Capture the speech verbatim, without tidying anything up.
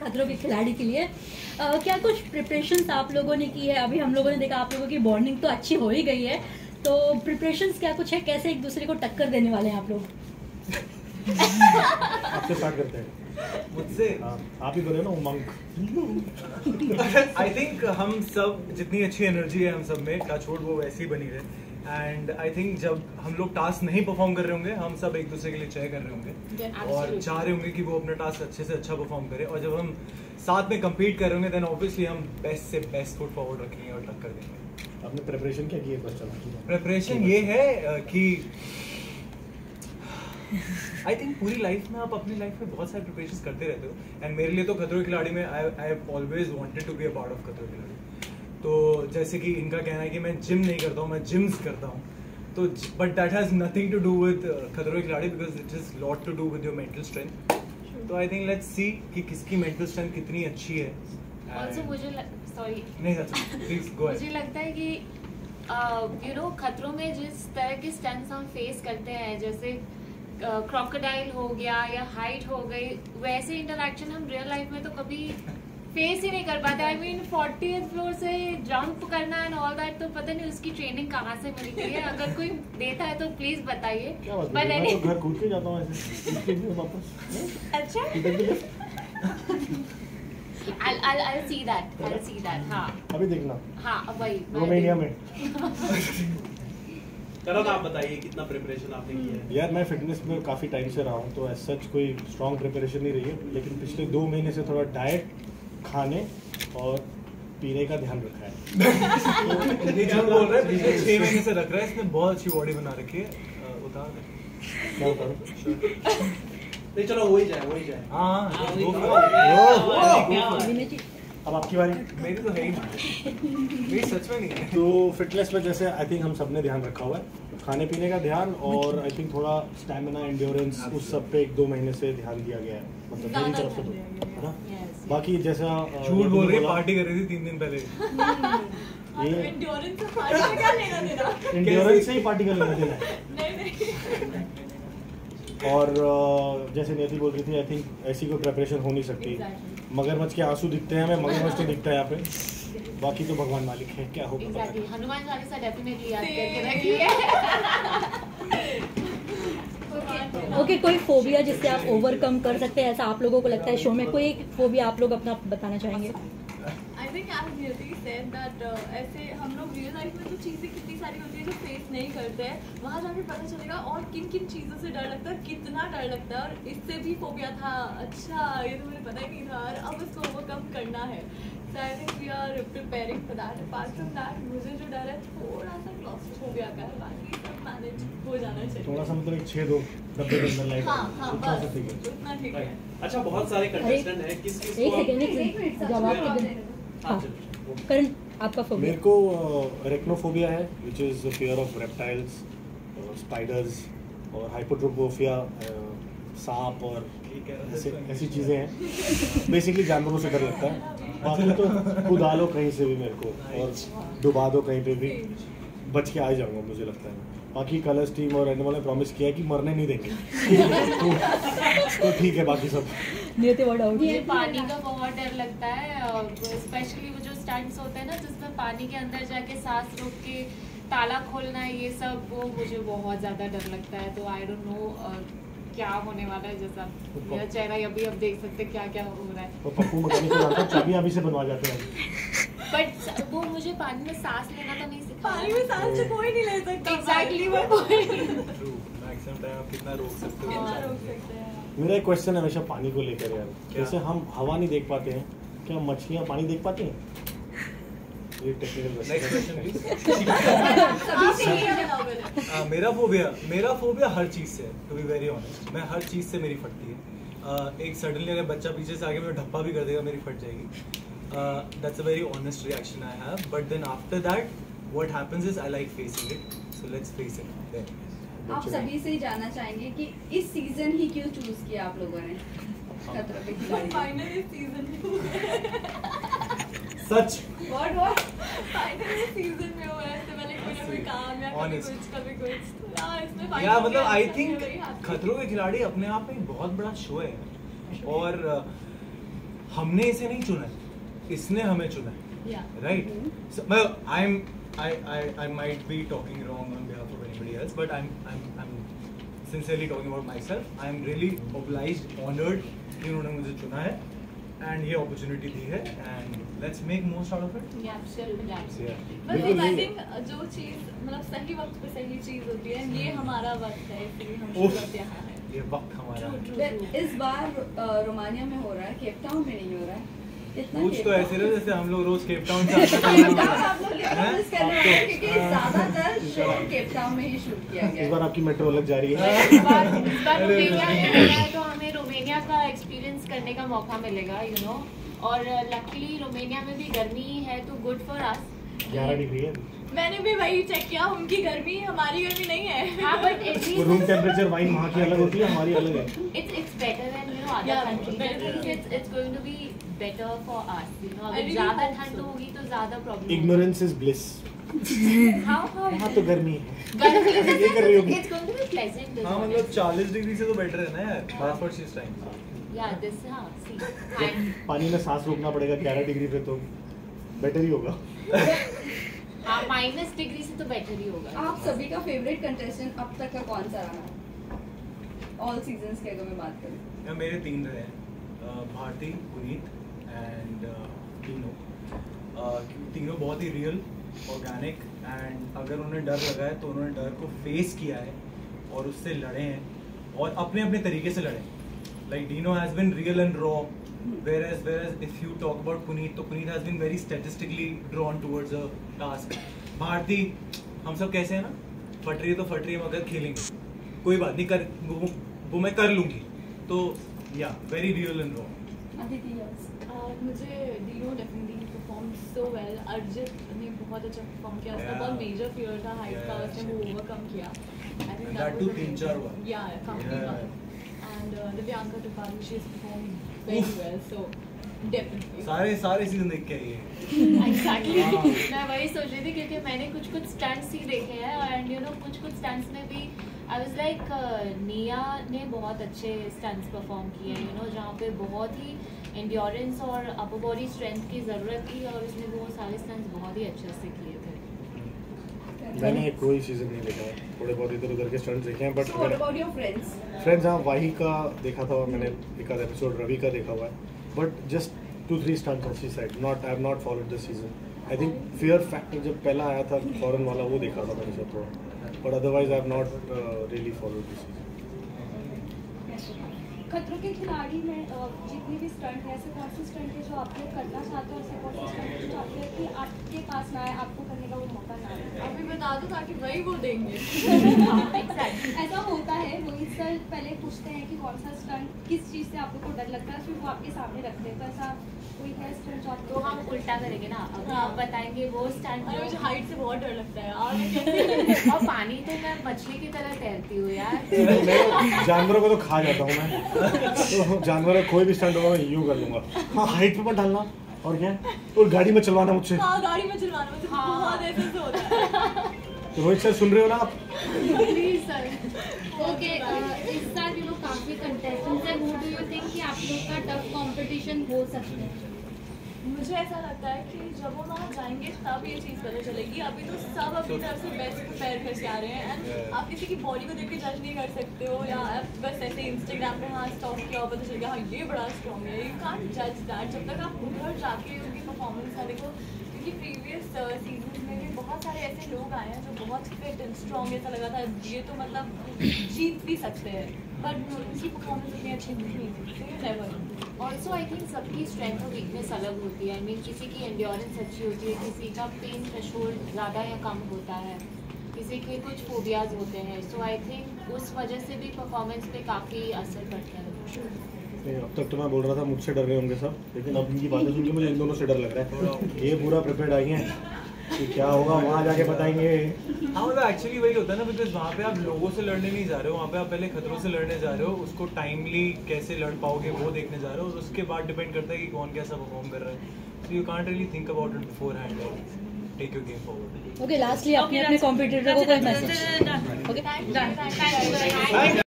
खतरों के खिलाड़ी के लिए। uh, क्या कुछ प्रिपरेशंस आप लोगों ने की है? अभी हम लोगों ने देखा आप लोगों की बॉन्डिंग तो अच्छी हो ही गई है, तो प्रिपरेशंस क्या कुछ है? कैसे एक दूसरे को टक्कर देने वाले हैं आप लोग? आपसे स्टार्ट करते हैं। मुझसे आप ही बोले ना उमंग। आई थिंक हम सब जितनी अच्छी एनर्जी है हम सब में, टच वुड, वो वैसी बनी रहे। एंड आई थिंक जब हम लोग टास्क नहीं परफॉर्म कर रहे होंगे, हम सब एक दूसरे के लिए चेयर कर रहे होंगे और चाह रहे होंगे कि वो अपना टास्क अच्छे से अच्छा परफॉर्म करे। और जब हम साथ में compete कर रहे होंगे देन ऑब्वियसली हम बेस्ट से बेस्ट फुट फॉरवर्ड रखेंगे और टक्कर देंगे। आपने प्रिपरेशन क्या की है? बस चलो प्रिपरेशन ये है कि आई थिंक पूरी लाइफ में आप अपनी लाइफ में बहुत सारे प्रिपरेशन करते रहते हो। एंड मेरे लिए तो खतरों के खिलाड़ी में I I have always wanted to be a part of Khatron ke खिलाड़ी। तो जैसे कि इनका कहना है कि मैं जिम नहीं करता हूँ, मैं जिम्स करता हूँ, तो but that has nothing to do with Khatron ke Khiladi because it is lot to do with your mental strength. तो आई थिंक लेट्स सी कि किसकी मेंटल स्ट्रेंथ कितनी अच्छी है। ऑल्सो मुझे सॉरी नहीं प्लीज गो अहेड। मुझे लगता है कि यू नो खतरों में जिस तरह के स्टंट्स हम फेस करते हैं, जैसे क्रोकोडाइल uh, हो गया या हाइट हो गई, वैसे इंटरैक्शन हम रियल लाइफ में तो कभी फेस ही नहीं कर पाते। आई मीन फोर्टीएथ फ्लोर से जंप करना एंड ऑल दैट, तो पता नहीं उसकी ट्रेनिंग कहाँ से मिलती है। अगर कोई देता है तो प्लीज बताइए। मैं तो घर कूद के जाता हूँ ऐसे वापस। अच्छा I'll I'll I'll see that I'll see that हाँ अभी देखना। हाँ वही रोमानिया में। करण आप बताइए कितना प्रिपरेशन आपने किया है? यार मैं फिटनेस में काफ़ी टाइम से रहा हूँ, तो एज सच कोई स्ट्रॉन्ग प्रिपरेशन नहीं रही है, लेकिन पिछले दो महीने से थोड़ा डाइट, खाने और पीने का ध्यान रखा है। ये जो बोल रहा है पिछले छह महीने से रख रहा है, इसने बहुत अच्छी बॉडी बना रखी है। उतार क्या उतारूं? नहीं चलो हो ही जाए हो ही जाए। हाँ अब आपकी बारी। मेरी तो है ही मेरी सच में नहीं है। तो फिटनेस में जैसे आई थिंक हम सब ने ध्यान रखा हुआ है, खाने पीने का ध्यान, और आई थिंक थोड़ा स्टैमिना, एंड्योरेंस, उस सब पे एक दो महीने से ध्यान दिया गया है, मतलब मेरी तरफ से तो, है ना। बाकी जैसा झूठ बोल रही, पार्टी कर रही थी तीन दिन पहले। ये एंड्योरेंस से पार्टी का क्या लेना देना? एंड्योरेंस से ही पार्टी का लेना देना है। नहीं नहीं। और जैसे नियति बोल रही थी, आई थिंक ऐसी कोई प्रिपरेशन हो नहीं सकती। मगरमच्छ के आंसू दिखते हैं, हमें मगरमच्छ तो दिखता है यहाँ पे, बाकी तो भगवान मालिक है, क्या होगा। exactly. हनुमान चालीसा डेफिनेटली याद करके रखिए। ओके, कोई फोबिया जिससे आप ओवरकम कर सकते हैं, ऐसा आप लोगों को लगता है शो में? कोई फोबिया आप लोग अपना बताना चाहेंगे? I think as Niyati said that uh, ऐसे हम लोग रियल लाइफ में तो चीज़ें कितनी सारी होती है जो फेस नहीं करते हैं, वहाँ जाके पता चलेगा और किन किन चीज़ों से डर लगता है, कितना डर लगता है। और इससे भी फोबिया था, अच्छा ये तो मुझे पता ही नहीं था, और अब उसको ओवरकम करना है। So I think we are preparing for that. Apart from that, मुझे जो डर है थोड़ा सा क्लॉस्ट्रोफोबिया का है, बाकी सब मैनेज हो जाना चाहिए। थोड़ा सा मतलब एक छेद हो डब्बे के अंदर लाइट। हाँ हाँ उतना बस सा ठीक है। उतना ठीक है। अच्छा बहुत सारे कंटेस्टेंट हैं, किस किस एक को सेकंड एक सेकंड जवाब के दिन। हाँ करण, आपका फोबिया? मेरे को रेक्नोफोबिया है, which is fear of reptiles, spiders, और हाइपोट्रोपोफिया, सांप और ऐसे ऐसी चीज़ें हैं। बेसिकली जानवरों से डर लगता है, बाकी तो कूदा लो कहीं से भी मेरे को, और डुबा दो कहीं पे भी, बच के आ जाऊंगा मुझे लगता है। बाकी कलर्स टीम और एनिमल ने प्रॉमिस किया है कि मरने नहीं देंगे। तो, तो ठीक है, बाकी सब नियति व्हाट आउट? मुझे पानी का बहुत डर लगता है, स्पेशली वो जो स्टंट्स होते हैं ना जिसमें पानी के अंदर जाके सांस रोक के ताला खोलना, ये सब वो मुझे बहुत ज़्यादा डर लगता है। तो आई डोंट नो क्या होने वाला है, जैसा मेरा चेहरा अभी अब देख सकते क्या क्या हो रहा है। तो पप्पू मैकेनिक को जानता हूं, चाबी अभी से बनवा जाते हैं। बट वो मुझे पानी में सांस लेना तो नहीं सिखाया। पानी में सांस से कोई नहीं ले सकता। एग्जैक्टली वो पॉइंट। मैक्सिमम टाइम आप कितना रोक सकते हो? कितना रोक सकते हैं? मेरा एक क्वेश्चन है हमेशा पानी को लेकर यार, जैसे हम हवा नहीं देख पाते हैं, क्या मछलियाँ पानी देख पाती हैं? ये टेक्निकल क्वेश्चन। मेरा फोबिया मेरा फोबिया हर चीज़ से है, टू बी वेरी ऑनेस्ट। मैं हर चीज़ से मेरी फटती है। uh, एक सडनली अगर बच्चा पीछे से आगे मैं ढप्पा भी कर देगा, मेरी फट जाएगी। That's a very honest reaction I have, but then after that what happens is I like facing it, so let's face it. आप सभी से ही जानना चाहेंगे कि इस सीजन ही क्यों चूज किया आप लोगों ने Khatron ke Khiladi? Finally season such what what finally season में हुआ है, इससे पहले कोई ना कोई काम या कभी कुछ कभी कुछ ना, इसमें फाइनली या मतलब आई थिंक खतरों के खिलाड़ी अपने आप में एक बहुत बड़ा शो है, और हमने इसे नहीं चुना है, इसने हमें चुना है, राइट? मतलब I am I I I might be talking wrong on behalf of anybody else, but I am I am I am sincerely talking about my self. I am really obliged, honoured कि उन्होंने मुझे चुना है and ये opportunity दी है, and let's make most out of it. But I think जो चीज मतलब सही वक्त पे सही चीज होती है, ये हमारा वक्त है, इसलिए हम शुरुआत यहाँ है. ये वक्त हमारा है. इस बार अ, रोमानिया में हो रहा है, केप टाउन में नहीं हो रहा है. इतना कुछ केप तो टाउन- ऐसे रहे जैसे हम लोग रोज केप टाउन से आते केप हैं. टाउन आप लोग लिखो हैं? इसके अंदर है, क्योंकि ज्यादातर शो केप टाउन में ही शूट किया गया इस है. बार आपकी मेट्रो अलग जा रही है. इस बार इस बार रोमेनिया में हो रहा है तो हमें रोमेनिया का एक्सपीरियंस करने का मौका मिलेगा, यू नो. और लकीली रोमेनिया में भी गर्मी है तो गुड फॉर अस. ग्यारह डिग्री है. मैंने भी वही चेक किया, उनकी गर्मी हमारी गर्मी नहीं है. हाँ बट वो रूम टेम्परेचर वाइन वहाँ की अलग होती है, हमारी अलग है. it's it's better than you know other Yeah, countries. I better. think it's it's going to be better for us. You know, I अगर really ज़्यादा hope ठंड so. होगी तो ज़्यादा problem. Ignorance is bliss. How how यहाँ तो गर्मी है. गर्मी ये कर रही होगी. it's going to be pleasant. हाँ मतलब चालीस डिग्री से तो बेटर है ना यार. That's what she's trying to say. yeah this हाँ see and पानी में सांस रोकना पड़ेगा ग्यारह डिग्री पे, तो बेटर ही होगा. हाँ माइनस डिग्री से तो बेटर ही होगा. आप सभी का फेवरेट कंटेस्टेंट अब तक का कौन सा रहा है ऑल सीजन्स की अगर मैं बात करूं? या मेरे तीन रहे हैं, अ, भारती, पुनीत एंड तीनों. तीनों बहुत ही रियल, ऑर्गेनिक, एंड अगर उन्हें डर लगा है तो उन्होंने डर को फेस किया है और उससे लड़े हैं और अपने अपने तरीके से लड़े. Like Dino has been real and raw, whereas whereas if you talk about Puneet, तो Puneet has been very statistically drawn towards a task. Bharti, हम सब कैसे हैं ना, फट रही है तो फट रही है मगर खेलेंगे, कोई बात नहीं, कर वो, वो मैं कर लूंगी. तो yeah very real and raw. Aditi yes. Uh, मुझे Dino definitely perform so well. Arjit ने बहुत अच्छा परफॉर्म किया. उसका Yeah. बहुत मेजर फियर था हाइट Yeah, का, उसने वो ओवरकम किया. I think And that that was too a तीन great- चार बार. Yeah, काफी Yeah. Bar. And uh, Divyanka Tripathi, she has performed very well, so definitely. सारे सारे सीजन देख के आई है. Exactly. हाँ. मैं वही सोच रही थी क्योंकि मैंने कुछ कुछ स्टंट्स ही देखे हैं एंड यू नो कुछ कुछ स्टंट्स में भी आई वाज लाइक निया ने बहुत अच्छे स्टंट्स परफॉर्म किए हैं, यू नो, जहाँ पे बहुत ही एंड्योरेंस और अपर बॉडी स्ट्रेंथ की ज़रूरत थी और उसने वो सारे स्टंट्स बहुत ही अच्छे से किए थे. मैंने कोई सीजन नहीं देखा है, थोड़े बहुत इधर उधर के स्टंट्स देखे हैं, but So what about your friends? Friends हाँ वाही का देखा था, मैंने एक आध एपिसोड रवि का देखा हुआ है, but just two three stunts she side. Not I have not followed this season. I think fear factor जब पहला आया था फॉरेन वाला, वो देखा था मैंने सब थोड़ा, but otherwise I have not really followed this season. Khatron ke Khiladi में अ, जितने भी स्टंट है, ऐसे कौन से स्टंट है जो आप लोग करना चाहते हो, ऐसे कौन से स्टंट है जो आप लोग कि आपके पास ना आए, आपको करने का वो मौका ना आए? अभी बता दो ताकि वही वो देंगे. ऐसा होता है, वही सर पहले पूछते हैं कि कौन सा स्टंट किस चीज़ से आप लोग को डर लगता है, फिर वो आपके सामने रखते हैं. तो ऐसा कोई है स्टंट जो आप तो हम उल्टा करेंगे ना, अब हाँ. हम बताएंगे वो स्टंट अरे मुझे जो हाइट से बहुत डर लगता है यार. मैं कैसे और पानी तो मैं मछली की तरह तैरती हूँ यार. मैं जानवरों को तो खा जाता हूँ मैं, तो जानवरों कोई भी स्टंट होगा मैं यूँ कर लूँगा. हाँ हाइट पे मत डालना, और क्या, और गाड़ी में चलवाना मुझसे. हाँ गाड़ी में चलवाना मुझे हाँ. बहुत ऐसे से होता है. तो रोहित सर सुन रहे हो ना आप? Please sir. ओके, इस साल यू नो काफ़ी कंटेस्टेंट्स हैं. हु डू यू थिंक कि आप लोग का टफ कंपटीशन हो सकता है? मुझे ऐसा लगता है कि जब वो वहाँ जाएंगे तब ये चीज़ पता चलेगी. अभी तो सब अपनी तरफ से बेस्ट प्रिपेयर करके आ रहे हैं. एंड आप किसी की बॉडी को देख के जज नहीं कर सकते हो, या आप बस ऐसे इंस्टाग्राम पे हाँ स्टॉक किया और पता चल गया हाँ ये बड़ा स्ट्रॉन्ग है. यू कांट जज दैट जब तक आप उधर जाके उनकी परफॉर्मेंस ना देखो. क्योंकि प्रीवियस सीजन में भी बहुत सारे ऐसे लोग आए हैं जो बहुत फिट एंड स्ट्रॉन्ग, ऐसा लगा था ये तो मतलब जीत भी सकते हैं, बट उनकी परफॉर्मेंस इतनी अच्छी नहीं थी. नेवर. ऑल्सो आई थिंक सबकी स्ट्रेंथ और वीकनेस अलग होती है. आई मीन किसी की एंड्योरेंस अच्छी होती है, किसी का पेन थ्रेशोल्ड ज़्यादा या कम होता है, किसी के कुछ फोबियाज होते हैं. सो आई थिंक उस वजह से भी परफॉर्मेंस पे काफ़ी असर पड़ता है. नहीं, अब तक तो मैं बोल रहा था मुझसे डर रहे होंगे सब, लेकिन अब इनकी बातें सुन के मुझे इन दोनों से डर लग रहा है. ये पूरा प्रिपेयर्ड आई हैं कि क्या होगा वहाँ जाके बताएंगे. हाँ मतलब एक्चुअली वही होता है ना, बिकॉज वहाँ पे आप लोगों से लड़ने नहीं जा रहे हो, वहाँ पे आप पहले खतरों से लड़ने जा रहे हो. उसको टाइमली कैसे लड़ पाओगे वो देखने जा रहे हो, और उसके बाद डिपेंड करता है कि कौन कैसा परफॉर्म कर रहा है. So you can't really think about it before hand, take your game forward. Okay, lastly अपने अपने कॉम्पिटिटर को कोई मैसेज. Okay, thank you.